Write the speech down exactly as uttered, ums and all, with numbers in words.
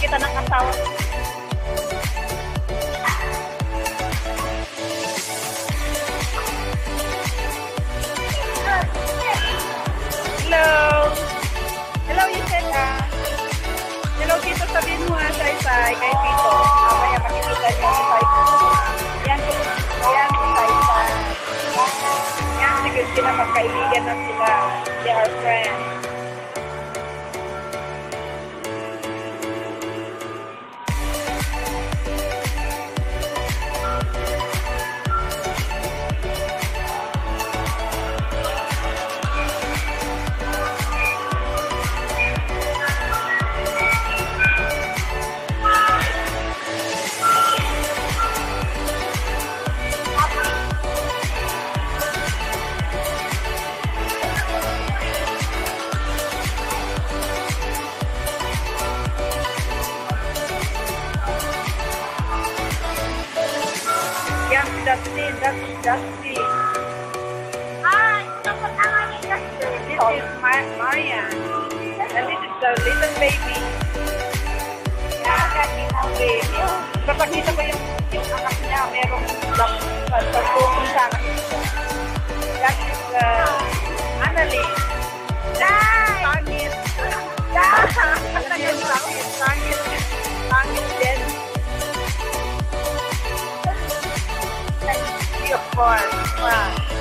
kita ng asawa. Hello! Hello, Yuseka! Hello, Tito, sabihin mo nga sa Isay, kay Tito. Mamaya makikita niyo si Isay. Yan, yan, si Isay. Yan, sige sila, magkaibigan na sila. They are friends. Dusty, Dusty, Dusty. Ah, ito po tama ni Dusty. This is Mar Marian. And this is the little baby. Yeah, baby. Kapagkita ko yung, yung anak niya, merong pagpapukong sa akin. That is uh, Annalyn. Pangit. Pangit. Pangit. Pangit din. Of course. Wow.